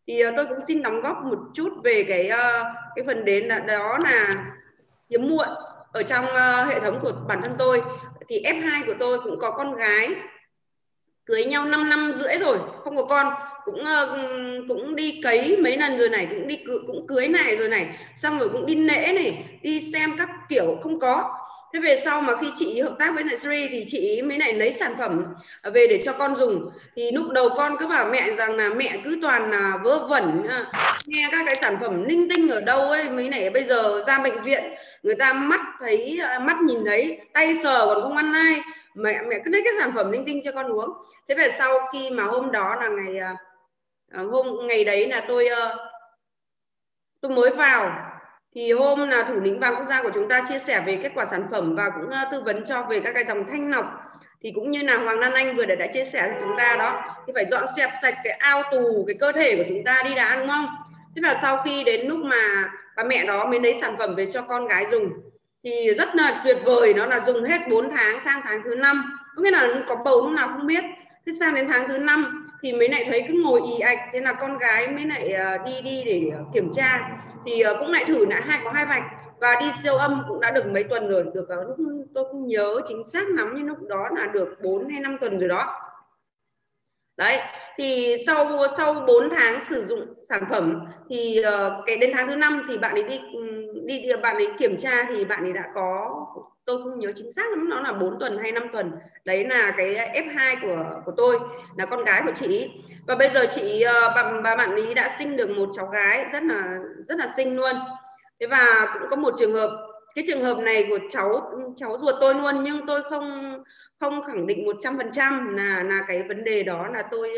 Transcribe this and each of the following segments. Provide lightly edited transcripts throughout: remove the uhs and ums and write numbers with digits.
Thì tôi cũng xin đóng góp một chút về cái phần đến đó là hiếm muộn ở trong hệ thống của bản thân tôi. Thì F2 của tôi cũng có con gái, cưới nhau 5 năm rưỡi rồi không có con, cũng đi cấy mấy lần rồi này, cũng cưới này rồi này, xong rồi cũng đi nễ này, đi xem các kiểu không có. Thế về sau mà khi chị hợp tác với lại Sri thì chị mới lại lấy sản phẩm về để cho con dùng. Thì lúc đầu con cứ bảo mẹ rằng là mẹ cứ toàn là vớ vẩn, nghe các cái sản phẩm linh tinh ở đâu ấy, mới này bây giờ ra bệnh viện người ta mắt nhìn thấy tay sờ còn không ăn ai, mẹ cứ lấy cái sản phẩm linh tinh cho con uống. Thế về sau khi mà hôm đó là ngày đấy là tôi mới vào, thì hôm là thủ lĩnh vàng quốc gia của chúng ta chia sẻ về kết quả sản phẩm và cũng tư vấn cho về các cái dòng thanh lọc. Thì cũng như là Hoàng Lan Anh vừa đã chia sẻ với chúng ta đó, thì phải dọn dẹp sạch cái ao tù cái cơ thể của chúng ta đi đã, đúng không? Thế và sau khi đến lúc mà bà mẹ đó mới lấy sản phẩm về cho con gái dùng thì rất là tuyệt vời, nó là dùng hết 4 tháng, sang tháng thứ 5, có nghĩa là có bầu lúc nào không biết. Thế sang đến tháng thứ 5 thì mới lại thấy cứ ngồi ì ạch, thế là con gái mới lại đi để kiểm tra, thì cũng lại thử lại có 2 vạch, và đi siêu âm cũng đã được mấy tuần rồi, được lúc tôi không nhớ chính xác lắm nhưng lúc đó là được 4 hay 5 tuần rồi đó. Đấy, thì sau 4 tháng sử dụng sản phẩm thì cái đến tháng thứ 5 thì bạn ấy đi bạn ấy kiểm tra thì bạn ấy đã có, tôi không nhớ chính xác lắm, nó là 4 tuần hay 5 tuần. Đấy là cái F2 của tôi, là con gái của chị. Và bây giờ bạn ấy đã sinh được một cháu gái rất là xinh luôn. Thế và cũng có một cái trường hợp này của cháu ruột tôi luôn, nhưng tôi không khẳng định 100% là cái vấn đề đó là tôi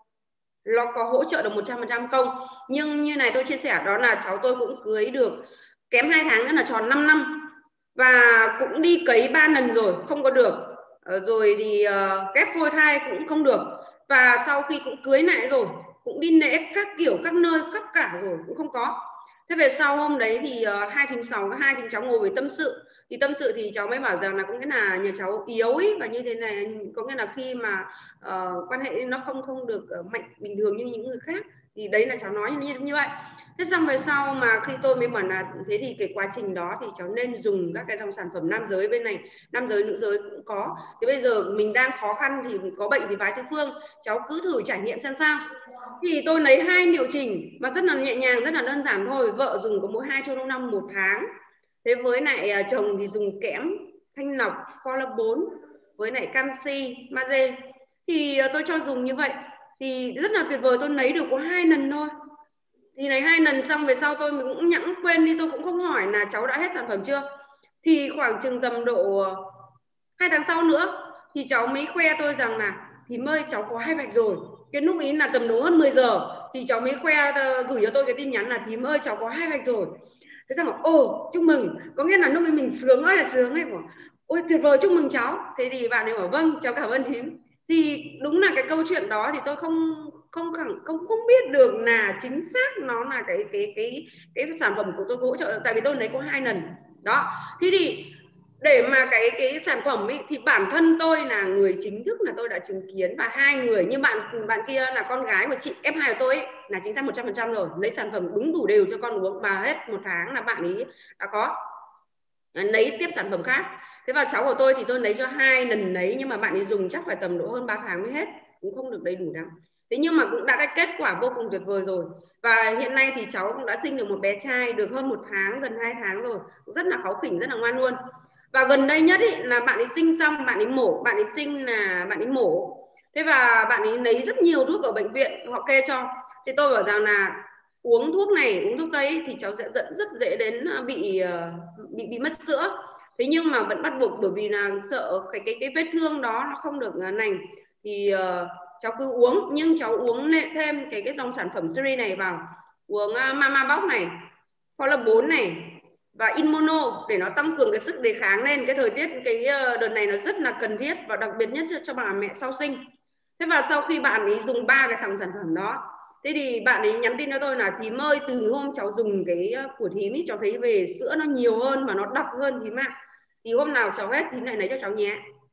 nó có hỗ trợ được 100% không. Nhưng như này tôi chia sẻ đó là cháu tôi cũng cưới được kém 2 tháng nữa là tròn 5 năm, và cũng đi cấy 3 lần rồi không có được, rồi thì ghép phôi thai cũng không được, và sau khi cũng cưới lại rồi cũng đi nễ các kiểu các nơi khắp cả rồi cũng không có. Thế về sau hôm đấy thì hai thím cháu ngồi với tâm sự thì cháu mới bảo rằng là có nghĩa là nhà cháu yếu ấy, và như thế này có nghĩa là khi mà quan hệ nó không được mạnh bình thường như những người khác, thì đấy là cháu nói như vậy. Thế xong về sau mà khi tôi mới bảo là thế thì cái quá trình đó thì cháu nên dùng các cái dòng sản phẩm nam giới bên này, nam giới nữ giới cũng có. Thế bây giờ mình đang khó khăn thì có bệnh thì phái tứ phương, cháu cứ thử trải nghiệm xem sao. Thì tôi lấy 2 liệu trình mà rất là nhẹ nhàng, rất là đơn giản thôi. Vợ dùng có mỗi 2 trong năm 1 tháng. Thế với lại chồng thì dùng kẽm, thanh lọc, folate 4 với lại canxi, magie. Thì tôi cho dùng như vậy thì rất là tuyệt vời. Tôi lấy được có 2 lần thôi. Thì lấy 2 lần xong về sau tôi cũng nhẵn quên đi, tôi cũng không hỏi là cháu đã hết sản phẩm chưa. Thì khoảng chừng tầm độ 2 tháng sau nữa thì cháu mới khoe tôi rằng là thím ơi cháu có 2 vạch rồi. Cái lúc ý là tầm độ hơn 10 giờ thì cháu mới gửi cho tôi cái tin nhắn là thím ơi cháu có 2 vạch rồi. Thế xong bảo ồ chúc mừng, có nghĩa là lúc ấy mình sướng ơi là sướng ấy, bảo ôi tuyệt vời chúc mừng cháu. Thế thì bạn ấy bảo vâng cháu cảm ơn thím. Thì đúng là cái câu chuyện đó thì tôi không biết được là chính xác nó là cái sản phẩm của tôi hỗ trợ, tại vì tôi lấy có 2 lần đó. Thế thì để mà cái sản phẩm ấy, thì bản thân tôi là người chính thức là tôi đã chứng kiến, và 2 người như bạn kia là con gái của chị F2 của tôi ấy, là chính xác 100% rồi, lấy sản phẩm đúng đủ đều cho con uống, mà hết 1 tháng là bạn ấy đã có lấy tiếp sản phẩm khác. Thế vào cháu của tôi thì tôi lấy cho 2 lần lấy, nhưng mà bạn ấy dùng chắc phải tầm độ hơn 3 tháng mới hết, cũng không được đầy đủ lắm. Thế nhưng mà cũng đã cái kết quả vô cùng tuyệt vời rồi. Và hiện nay thì cháu cũng đã sinh được một bé trai được hơn 1 tháng, gần 2 tháng rồi, cũng rất là kháu khỉnh, rất là ngoan luôn. Và gần đây nhất ý, là bạn ấy sinh xong, bạn ấy sinh là bạn ấy mổ. Thế và bạn ấy lấy rất nhiều thuốc ở bệnh viện họ kê cho. Thì tôi bảo rằng là uống thuốc này, uống thuốc tây thì cháu sẽ rất dễ đến bị mất sữa. Thế nhưng mà vẫn bắt buộc, bởi vì là sợ cái vết thương đó nó không được lành, thì cháu cứ uống. Nhưng cháu uống thêm cái dòng sản phẩm series này vào, uống Mama Box này, Folate 4 này và Immuno để nó tăng cường cái sức đề kháng lên. Cái thời tiết cái đợt này nó rất là cần thiết, và đặc biệt nhất cho bà mẹ sau sinh. Thế và sau khi bạn ấy dùng 3 cái dòng sản phẩm đó, thế thì bạn ấy nhắn tin cho tôi là thím ơi, từ hôm cháu dùng cái của thím cháu thấy về sữa nó nhiều hơn và nó đặc hơn thím ạ. Thì hôm nào cháu hết thím lại lấy cho cháu nhé.